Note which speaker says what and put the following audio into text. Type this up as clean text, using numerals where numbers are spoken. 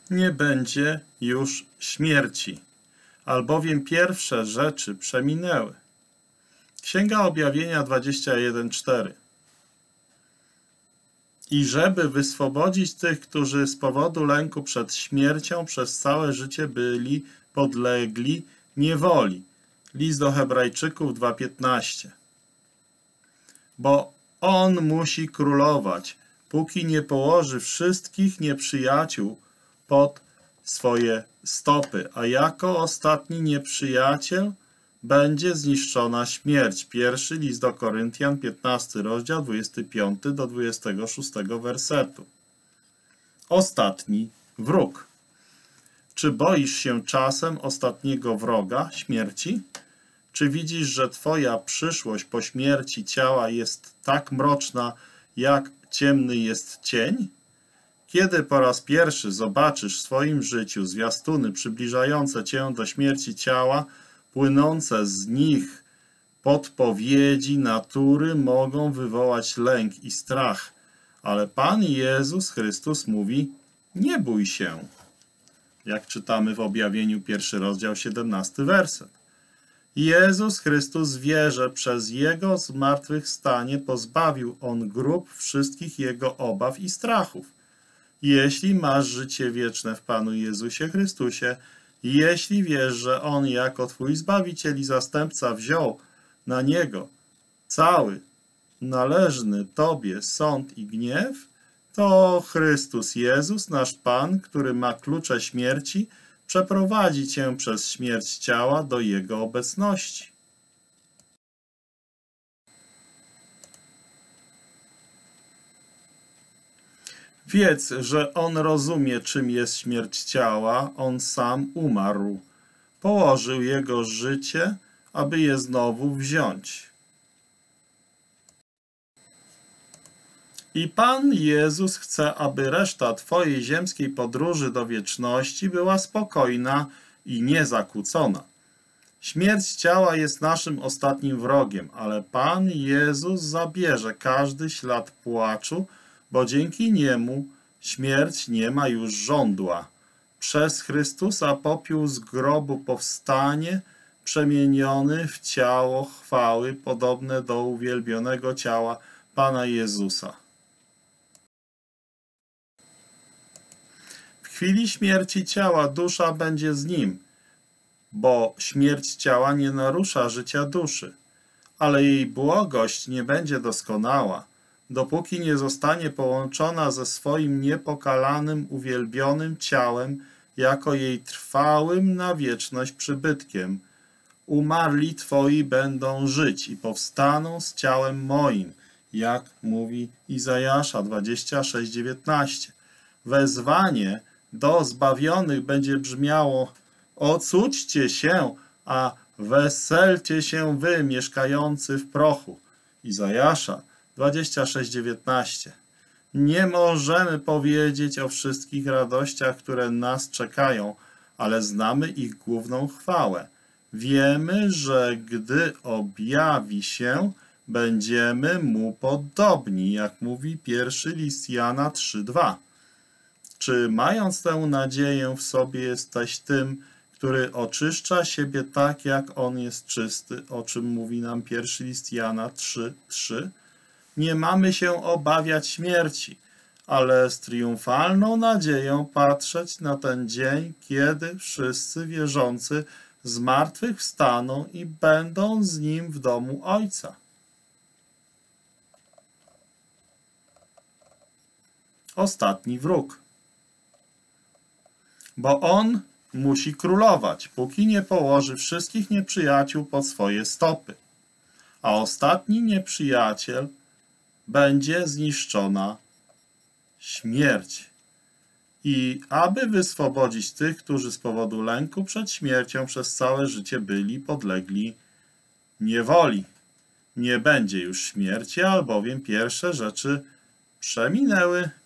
Speaker 1: nie będzie już śmierci, albowiem pierwsze rzeczy przeminęły. Księga Objawienia 21:4. I żeby wyswobodzić tych, którzy z powodu lęku przed śmiercią przez całe życie byli podlegli niewoli. List do Hebrajczyków 2:15. Bo on musi królować, póki nie położy wszystkich nieprzyjaciół pod swoje stopy, a jako ostatni nieprzyjaciel będzie zniszczona śmierć. Pierwszy list do Koryntian, 15 rozdział, 25 do 26 wersetu. Ostatni wróg. Czy boisz się czasem ostatniego wroga, śmierci? Czy widzisz, że twoja przyszłość po śmierci ciała jest tak mroczna, jak ciemny jest cień? Kiedy po raz pierwszy zobaczysz w swoim życiu zwiastuny przybliżające cię do śmierci ciała, płynące z nich podpowiedzi natury mogą wywołać lęk i strach, ale Pan Jezus Chrystus mówi: nie bój się. Jak czytamy w Objawieniu 1 rozdział 17 werset. Jezus Chrystus wie, że przez Jego zmartwychwstanie pozbawił On grób wszystkich jego obaw i strachów. Jeśli masz życie wieczne w Panu Jezusie Chrystusie, jeśli wiesz, że On jako Twój Zbawiciel i Zastępca wziął na Niego cały należny Tobie sąd i gniew, to Chrystus Jezus, nasz Pan, który ma klucze śmierci, przeprowadzi Cię przez śmierć ciała do Jego obecności. Wiedz, że On rozumie, czym jest śmierć ciała. On sam umarł. Położył Jego życie, aby je znowu wziąć. I Pan Jezus chce, aby reszta Twojej ziemskiej podróży do wieczności była spokojna i niezakłócona. Śmierć ciała jest naszym ostatnim wrogiem, ale Pan Jezus zabierze każdy ślad płaczu, bo dzięki Niemu śmierć nie ma już żądła. Przez Chrystusa popiół z grobu powstanie, przemieniony w ciało chwały, podobne do uwielbionego ciała Pana Jezusa. W chwili śmierci ciała dusza będzie z Nim, bo śmierć ciała nie narusza życia duszy, ale jej błogość nie będzie doskonała, dopóki nie zostanie połączona ze swoim niepokalanym, uwielbionym ciałem jako jej trwałym na wieczność przybytkiem. Umarli Twoi będą żyć i powstaną z ciałem moim, jak mówi Izajasza 26:19. Wezwanie do zbawionych będzie brzmiało: ocućcie się, a weselcie się wy, mieszkający w prochu. Izajasza 26:19. Nie możemy powiedzieć o wszystkich radościach, które nas czekają, ale znamy ich główną chwałę. Wiemy, że gdy objawi się, będziemy Mu podobni, jak mówi pierwszy list Jana 3:2. Czy mając tę nadzieję w sobie jesteś tym, który oczyszcza siebie tak, jak On jest czysty, o czym mówi nam pierwszy list Jana 3:3? Nie mamy się obawiać śmierci, ale z triumfalną nadzieją patrzeć na ten dzień, kiedy wszyscy wierzący zmartwychwstaną i będą z Nim w domu Ojca. Ostatni wróg. Bo On musi królować, póki nie położy wszystkich nieprzyjaciół pod swoje stopy. A ostatni nieprzyjaciel będzie zniszczona śmierć. I aby wyswobodzić tych, którzy z powodu lęku przed śmiercią przez całe życie byli podlegli niewoli. Nie będzie już śmierci, albowiem pierwsze rzeczy przeminęły.